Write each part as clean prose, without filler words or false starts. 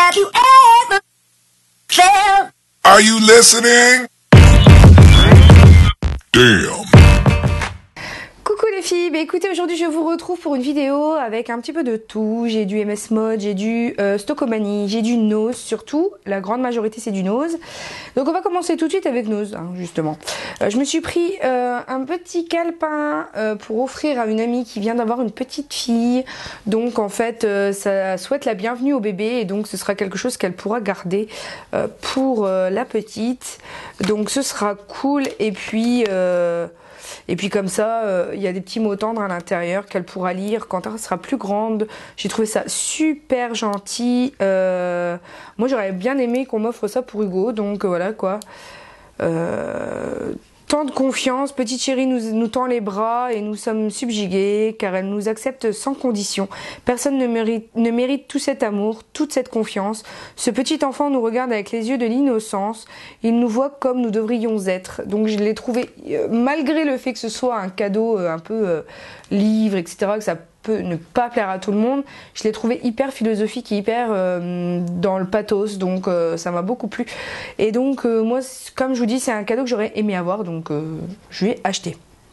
Have you ever felt? Are you listening? Damn. Coucou les filles, bah écoutez, aujourd'hui je vous retrouve pour une vidéo avec un petit peu de tout. J'ai du MS Mode, j'ai du Stockomanie, j'ai du Nose surtout, la grande majorité c'est du Nose. Donc on va commencer tout de suite avec Nose, hein, justement. Je me suis pris un petit calepin pour offrir à une amie qui vient d'avoir une petite fille. Donc en fait ça souhaite la bienvenue au bébé et donc ce sera quelque chose qu'elle pourra garder pour la petite. Donc ce sera cool et puis comme ça, il y a des petits mots tendres à l'intérieur qu'elle pourra lire quand elle sera plus grande. J'ai trouvé ça super gentil. Moi, j'aurais bien aimé qu'on m'offre ça pour Hugo. Donc voilà quoi. Tant de confiance, petite chérie nous tend les bras et nous sommes subjugués car elle nous accepte sans condition. Personne ne mérite tout cet amour, toute cette confiance. Ce petit enfant nous regarde avec les yeux de l'innocence. Il nous voit comme nous devrions être. Donc je l'ai trouvé, malgré le fait que ce soit un cadeau un peu livre, etc., que ça peut ne pas plaire à tout le monde, je l'ai trouvé hyper philosophique et hyper dans le pathos, donc ça m'a beaucoup plu. Et donc moi, comme je vous dis, c'est un cadeau que j'aurais aimé avoir, donc je lui ai acheté.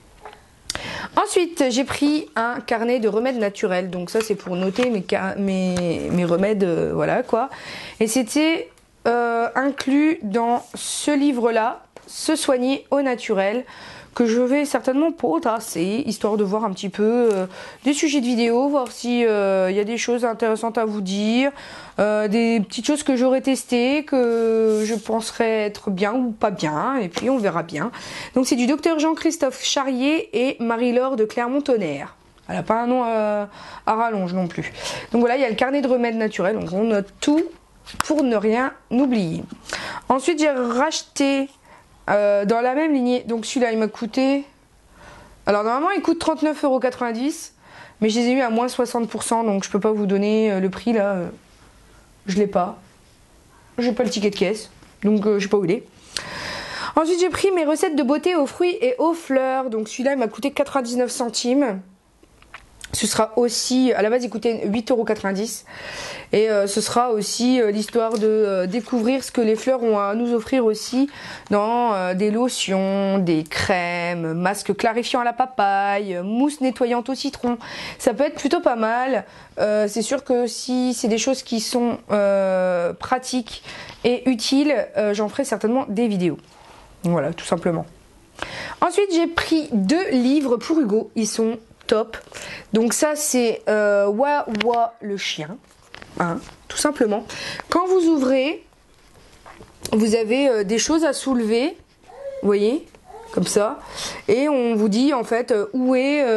Ensuite, j'ai pris un carnet de remèdes naturels, donc ça c'est pour noter mes remèdes, voilà quoi. Et c'était inclus dans ce livre-là, Se soigner au naturel, que je vais certainement potasser, histoire de voir un petit peu des sujets de vidéo, voir si y a des choses intéressantes à vous dire, des petites choses que j'aurais testées, que je penserais être bien ou pas bien, et puis on verra bien. Donc c'est du docteur Jean-Christophe Charrier et Marie-Laure de Clermont-Tonnerre. Elle n'a pas un nom à rallonge non plus. Donc voilà, il y a le carnet de remèdes naturels, donc on note tout pour ne rien oublier. Ensuite j'ai racheté dans la même lignée, donc celui-là il m'a coûté, alors normalement il coûte 39,90 €, mais je les ai eu à moins 60%, donc je peux pas vous donner le prix là, je l'ai pas, j'ai pas le ticket de caisse, donc je sais pas où il est. Ensuite j'ai pris mes recettes de beauté aux fruits et aux fleurs, donc celui-là il m'a coûté 99 centimes. Ce sera aussi, à la base il coûtait 8,90 € et ce sera aussi l'histoire de découvrir ce que les fleurs ont à nous offrir aussi dans des lotions, des crèmes, masques clarifiants à la papaye, mousse nettoyante au citron. Ça peut être plutôt pas mal. C'est sûr que si c'est des choses qui sont pratiques et utiles, j'en ferai certainement des vidéos. Voilà, tout simplement. Ensuite j'ai pris 2 livres pour Hugo, ils sont top. Donc ça c'est Wawa le chien, hein, tout simplement. Quand vous ouvrez, vous avez des choses à soulever, vous voyez, comme ça, et on vous dit en fait où est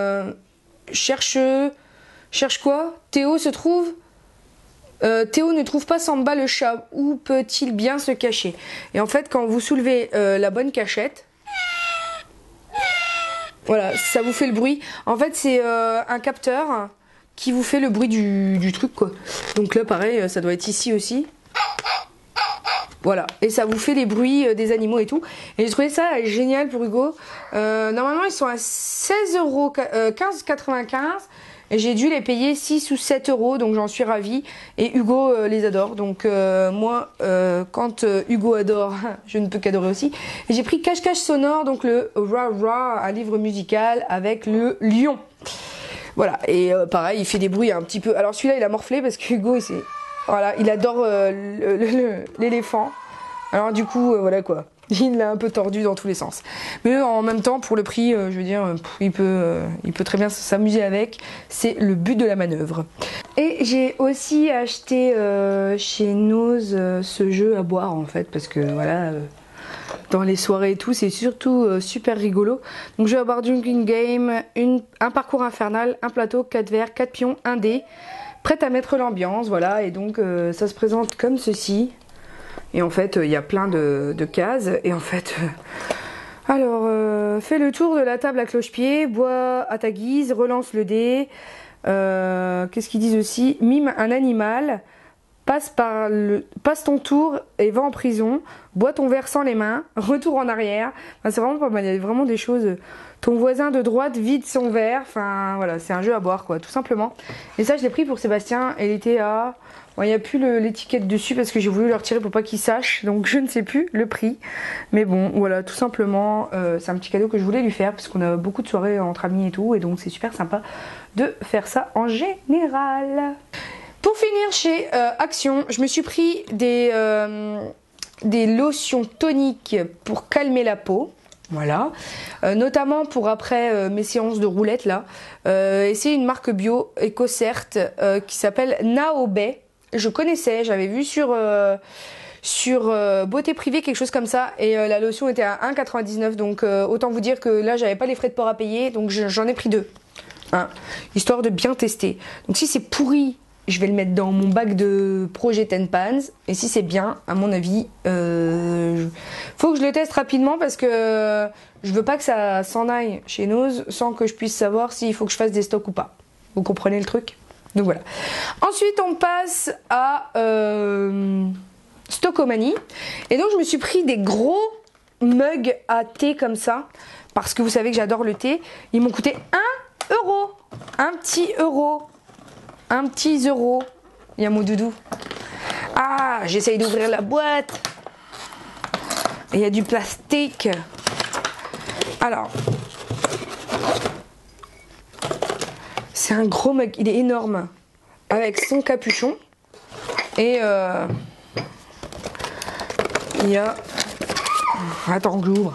cherche quoi, Théo se trouve. Théo ne trouve pas Samba le chat, où peut-il bien se cacher? Et en fait quand vous soulevez la bonne cachette, voilà, ça vous fait le bruit. En fait, c'est un capteur qui vous fait le bruit du truc, quoi. Donc là, pareil, ça doit être ici aussi. Voilà, et ça vous fait les bruits des animaux et tout. Et j'ai trouvé ça génial pour Hugo. Normalement, ils sont à 15,95 €. Et j'ai dû les payer 6 ou 7 €, donc j'en suis ravie. Et Hugo les adore. Donc moi, quand Hugo adore, je ne peux qu'adorer aussi. Et j'ai pris Cache-Cache sonore, donc le Ra-Ra, un livre musical avec le lion. Voilà, et pareil, il fait des bruits un petit peu. Alors celui-là, il a morflé parce que Hugo, voilà, il adore l'éléphant. Alors du coup, voilà quoi. Il l'a un peu tordu dans tous les sens. Mais en même temps, pour le prix, je veux dire, il peut très bien s'amuser avec. C'est le but de la manœuvre. Et j'ai aussi acheté chez Nose ce jeu à boire en fait, parce que voilà, dans les soirées et tout, c'est surtout super rigolo. Donc jeu à boire drinking game, un parcours infernal, un plateau, 4 verres, 4 pions, 1 dé, prête à mettre l'ambiance, voilà. Et donc ça se présente comme ceci. Et en fait, il y a plein de cases. Et en fait, alors, fais le tour de la table à cloche-pied, bois à ta guise, relance le dé. Qu'est-ce qu'ils disent aussi? Mime un animal, passe ton tour et va en prison. Bois ton verre sans les mains, retour en arrière. Enfin, c'est vraiment pas mal. Il y a vraiment des choses. Ton voisin de droite vide son verre. Enfin, voilà, c'est un jeu à boire, quoi, tout simplement. Et ça, je l'ai pris pour Sébastien. Et il était à Bon, il n'y a plus l'étiquette dessus parce que j'ai voulu le retirer pour pas qu'il sache, donc je ne sais plus le prix. Mais bon, voilà, tout simplement, c'est un petit cadeau que je voulais lui faire parce qu'on a beaucoup de soirées entre amis et tout, et donc c'est super sympa de faire ça en général. Pour finir chez Action, je me suis pris des lotions toniques pour calmer la peau. Voilà, notamment pour après mes séances de roulettes là. Et c'est une marque bio EcoCert qui s'appelle Naobay. Je connaissais, j'avais vu sur Beauté Privée quelque chose comme ça, et la lotion était à 1,99, donc autant vous dire que là j'avais pas les frais de port à payer, donc j'en ai pris 2, hein, histoire de bien tester. Donc si c'est pourri, je vais le mettre dans mon bac de Projet Ten Pans, et si c'est bien, à mon avis, faut que je le teste rapidement parce que je veux pas que ça s'en aille chez Nose sans que je puisse savoir s'il faut que je fasse des stocks ou pas. Vous comprenez le truc? Donc voilà. Ensuite, on passe à Stockomanie. Et donc, je me suis pris des gros mugs à thé comme ça, parce que vous savez que j'adore le thé. Ils m'ont coûté 1 euro. Un petit euro. Un petit euro. Il y a mon doudou. Ah, j'essaye d'ouvrir la boîte. Il y a du plastique. Alors, c'est un gros mug, il est énorme, avec son capuchon. Et il y a... Attends que j'ouvre.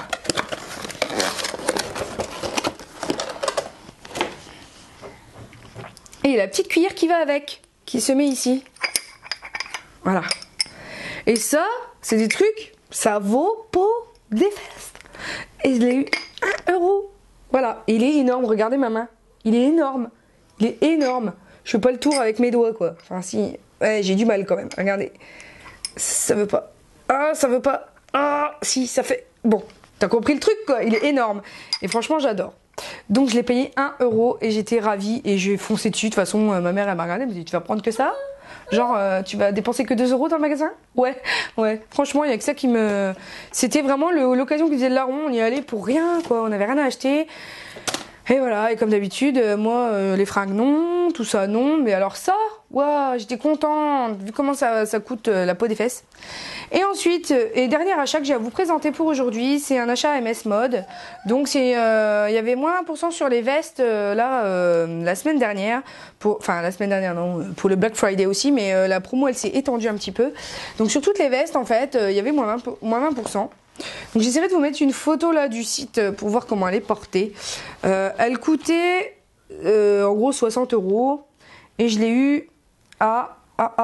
Et il y a la petite cuillère qui va avec, qui se met ici. Voilà. Et ça, c'est des trucs, ça vaut pour des fesses. Et je l'ai eu 1 euro. Voilà, il est énorme, regardez ma main. Il est énorme. Il est énorme. Je fais pas le tour avec mes doigts, quoi. Enfin, si. Ouais, j'ai du mal quand même. Regardez. Ça veut pas. Ah, ça veut pas. Ah, si, ça fait. Bon, t'as compris le truc, quoi. Il est énorme. Et franchement, j'adore. Donc, je l'ai payé 1 euro et j'étais ravie. Et j'ai foncé dessus. De toute façon, ma mère, elle m'a regardé. Elle m'a dit, tu vas prendre que ça? Genre, tu vas dépenser que 2 euros dans le magasin? Ouais, ouais. Franchement, il y a que ça qui me. C'était vraiment l'occasion qui faisait le larron. On y allait pour rien, quoi. On n'avait rien à acheter. Et voilà, et comme d'habitude, moi, les fringues non, tout ça non, mais alors ça, waouh, j'étais contente, vu comment ça coûte la peau des fesses. Et ensuite, et dernier achat que j'ai à vous présenter pour aujourd'hui, c'est un achat MS Mode. Donc c'est, il y avait moins 1% sur les vestes la semaine dernière, enfin la semaine dernière non, pour le Black Friday aussi, mais la promo elle s'est étendue un petit peu. Donc sur toutes les vestes en fait, il y avait moins 20%. Donc j'essaierai de vous mettre une photo là du site pour voir comment elle est portée. Elle coûtait en gros 60 euros et je l'ai eu à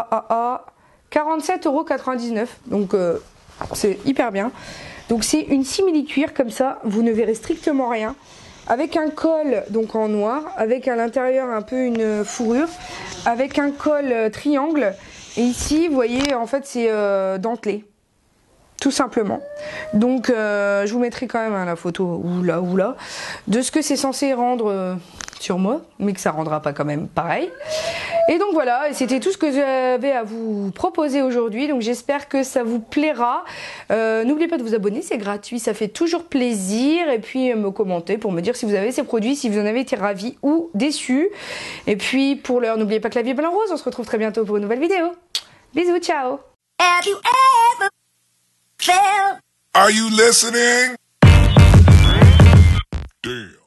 47,99 €. Donc c'est hyper bien. Donc c'est une simili-cuir comme ça, vous ne verrez strictement rien. Avec un col donc en noir, avec à l'intérieur un peu une fourrure, avec un col triangle. Et ici vous voyez en fait c'est dentelé. Tout simplement. Donc je vous mettrai quand même la photo ou là de ce que c'est censé rendre sur moi, mais que ça rendra pas quand même pareil. Et donc voilà, et c'était tout ce que j'avais à vous proposer aujourd'hui. Donc j'espère que ça vous plaira. N'oubliez pas de vous abonner, c'est gratuit, ça fait toujours plaisir. Et puis me commenter pour me dire si vous avez ces produits, si vous en avez été ravis ou déçus. Et puis pour l'heure, n'oubliez pas que la vie est belle en rose. On se retrouve très bientôt pour une nouvelle vidéo. Bisous, ciao. Have you ever felt? Are you listening? Damn.